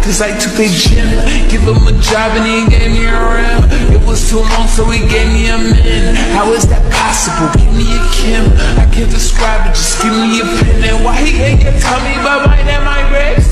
cause I took a gym. Give him a job and he gave me a rim. It was too long so he gave me a min. How is that possible? Give me a Kim. I can't describe it, just give me a pen. And why he ain't your tummy but mine and my ribs?